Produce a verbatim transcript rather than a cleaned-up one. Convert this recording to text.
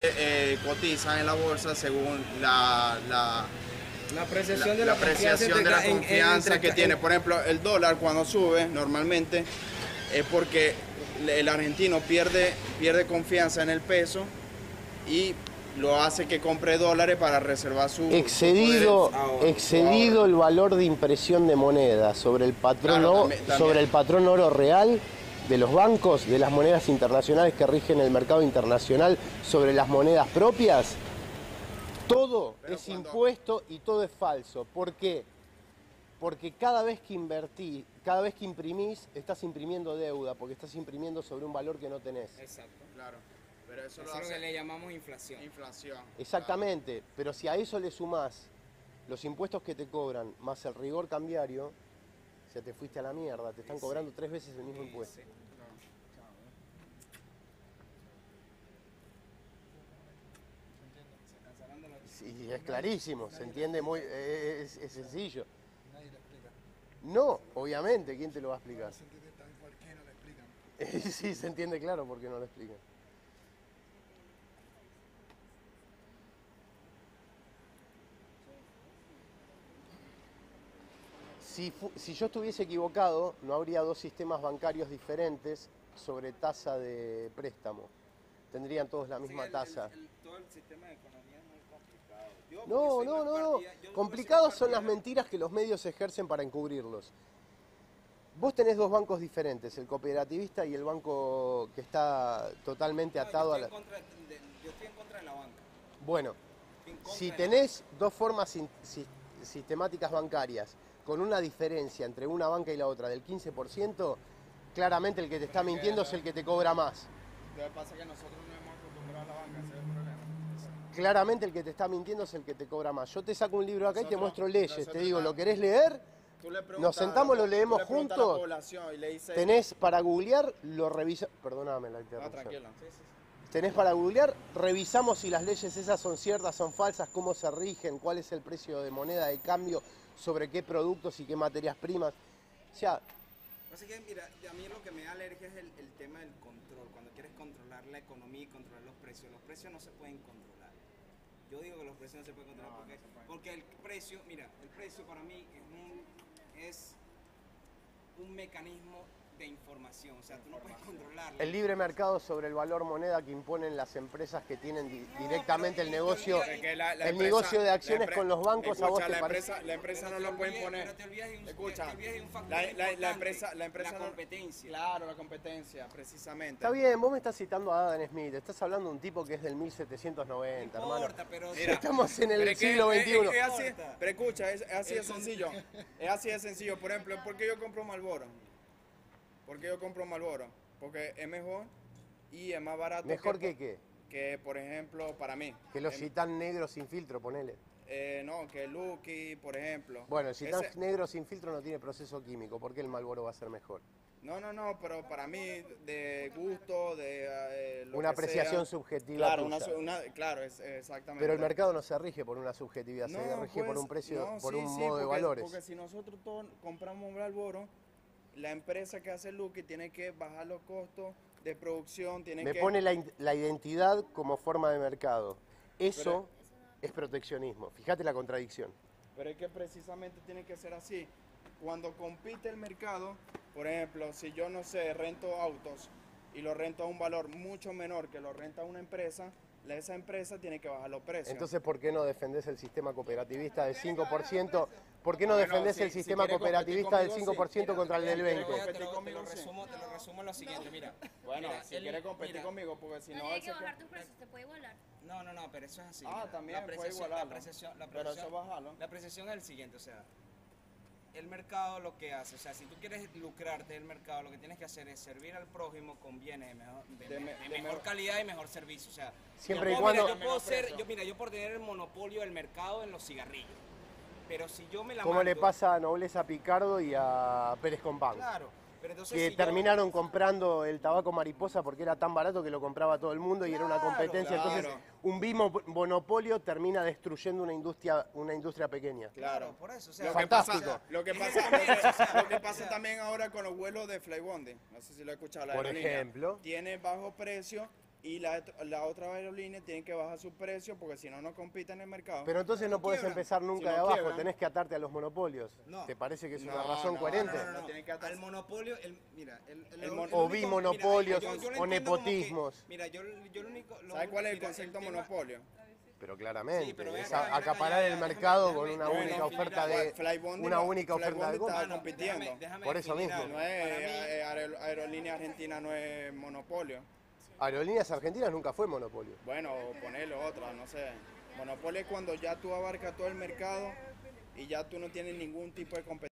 Eh, cotizan en la bolsa según la, la, la apreciación de la, la, la, apreciación de la confianza en, en, que en, tiene. Por ejemplo, el dólar cuando sube normalmente es porque el argentino pierde, pierde confianza en el peso y lo hace que compre dólares para reservar su... Excedido, su ahorro, excedido su el valor de impresión de moneda sobre el patrón, claro, también, también. sobre el patrón oro real de los bancos, de las monedas internacionales que rigen el mercado internacional sobre las monedas propias, todo Pero es cuando... impuesto y todo es falso. ¿Por qué? Porque cada vez que invertís, cada vez que imprimís, estás imprimiendo deuda, porque estás imprimiendo sobre un valor que no tenés. Exacto, claro. Pero eso, eso lo es hace... lo que le llamamos inflación. Inflación. Exactamente, claro. Pero si a eso le sumás los impuestos que te cobran, más el rigor cambiario, o sea, te fuiste a la mierda, te están sí, cobrando tres veces el mismo sí, impuesto. Sí. Sí, es clarísimo, se entiende muy, es, es sencillo. Nadie lo explica. No, obviamente, ¿quién te lo va a explicar? Se entiende también por qué no lo explican. Sí, se entiende claro por qué no lo explican. Si, si yo estuviese equivocado, no habría dos sistemas bancarios diferentes sobre tasa de préstamo. Tendrían todos la misma sí, el, tasa. El, el, todo el sistema de economía es muy complicado. Yo, no, no, no, partida, no. Complicados son las mentiras que los medios ejercen para encubrirlos. Vos tenés dos bancos diferentes, el cooperativista y el banco que está totalmente no, atado a la... De, yo estoy en contra de la banca. Bueno, si tenés dos formas sin, si, sistemáticas bancarias con una diferencia entre una banca y la otra del quince por ciento, claramente el que te está mintiendo es el que te cobra más. Lo que pasa es que nosotros no hemos acostumbrado a la banca, ese es el problema. Claramente el que te está mintiendo es el que te cobra más. Yo te saco un libro acá nosotros, y te muestro leyes, te digo, ¿lo querés leer? Nos sentamos, lo leemos juntos. Y le dice... Tenés para googlear, lo revisa... Perdóname la interrupción. No, tranquilo. Sí, sí, sí. Tenés para googlear, revisamos si las leyes esas son ciertas, son falsas, cómo se rigen, cuál es el precio de moneda de cambio, sobre qué productos y qué materias primas. O sea... Así que, mira, a mí lo que me da alergia es el, el tema del control. Cuando quieres controlar la economía y controlar los precios, los precios no se pueden controlar. Yo digo que los precios no se pueden controlar no, porque, no se puede. porque el precio, mira, el precio para mí es un, es un mecanismo de información, o sea, tú no puedes controlarlo. El libre mercado sobre el valor moneda que imponen las empresas que tienen di no, directamente el negocio, la, la el empresa, negocio de acciones con los bancos. Escucha, a vos te la parece... empresa, la empresa no lo puede imponer. Escucha, la, la, la empresa, la empresa la no, competencia. Claro, la competencia, precisamente. Está bien, vos me estás citando a Adam Smith, estás hablando de un tipo que es del mil setecientos noventa, no importa, hermano. Pero, Mira, estamos en el siglo veintiuno. Es, es, es así, pero escucha, es, es así de sencillo. Es así de sencillo. Por ejemplo, ¿por qué yo compro Marlboro? ¿Por qué yo compro Marlboro? Porque es mejor y es más barato. ¿Mejor que, que qué? Que, por ejemplo, para mí. Que los Citan negros sin filtro, ponele. Eh, no, que el Lucky, por ejemplo. Bueno, el Citan Ese... negro sin filtro no tiene proceso químico. ¿Por qué el Marlboro va a ser mejor? No, no, no, pero para mí, de gusto, de eh, lo una que apreciación sea, subjetiva. Claro, una, una, claro, es, exactamente. Pero el mercado no se rige por una subjetividad, no, se rige pues, por un precio, no, por sí, un sí, modo porque, de valores. Porque si nosotros todos compramos un Marlboro, la empresa que hace Lucky tiene que bajar los costos de producción, tiene Me que... pone la, la identidad como forma de mercado. Eso pero, es proteccionismo. Fíjate la contradicción. Pero es que precisamente tiene que ser así. Cuando compite el mercado, por ejemplo, si yo no sé, rento autos y lo rento a un valor mucho menor que lo renta una empresa, esa empresa tiene que bajar los precios. Entonces, ¿por qué no defendés el sistema cooperativista del cinco por ciento? ¿Por qué no defendés el sistema cooperativista del cinco por ciento contra el del veinte por ciento? Te lo, te, lo resumo, te lo resumo en lo siguiente, mira. Bueno, mira, si quieres competir mira, conmigo, porque si no... No, hay que bajar tus precios, te puede igualar. No, no, no, pero eso es así. Ah, mira, también la puede igualarlo. La apreciación, la apreciación, pero eso bájalo. La apreciación es el siguiente, o sea... El mercado lo que hace, o sea, si tú quieres lucrarte del mercado, lo que tienes que hacer es servir al prójimo con bienes de mejor, de, de, de, de mejor, mejor calidad y mejor servicio. O sea, siempre yo, y cuando... Mira, yo puedo ser, yo, mira, yo por tener el monopolio del mercado en los cigarrillos, pero si yo me la Como mando, le pasa a Nobleza Picardo y a Pérez Compán. Claro. Pero entonces, que si terminaron yo... comprando el tabaco mariposa porque era tan barato que lo compraba todo el mundo y claro, era una competencia. Claro. Entonces, un bimonopolio termina destruyendo una industria, una industria pequeña. Claro, por eso. O sea, lo fantástico. Que pasa, lo que pasa, lo que, lo que pasa también ahora con los vuelos de Flybondi, no sé si lo he escuchado. La por aerolínea, ejemplo. tiene bajo precio y la, la otra aerolínea tiene que bajar su precio porque si no, no compite en el mercado. Pero entonces no puedes quiebran. empezar nunca Si de no abajo, quiebran. tenés que atarte a los monopolios. No. ¿Te parece que es una No, razón no, coherente? No, no, no, tiene que atar- al monopolio, el, mira, el, el, El mon- o bimonopolios, mira, yo- yo lo o entiendo como que- nepotismos. mira, yo, yo lo único... lo- ¿Sabes cuál es el mira, concepto tema- monopolio? Pero claramente, Sí, pero ven es acá, a- ven acá, acaparar ya, el ya, mercado déjame- con una déjame- única déjame oferta finalizar. de Flybondi una no- única oferta de Flybondi compra. está compitiendo. Déjame- déjame Por eso definir mismo. algo. No es, Para mí- eh, aer- aerolínea argentina no es monopolio. Aerolíneas Argentinas nunca fue monopolio. Bueno, ponerlo otra, no sé. Monopolio es cuando ya tú abarcas todo el mercado y ya tú no tienes ningún tipo de competencia.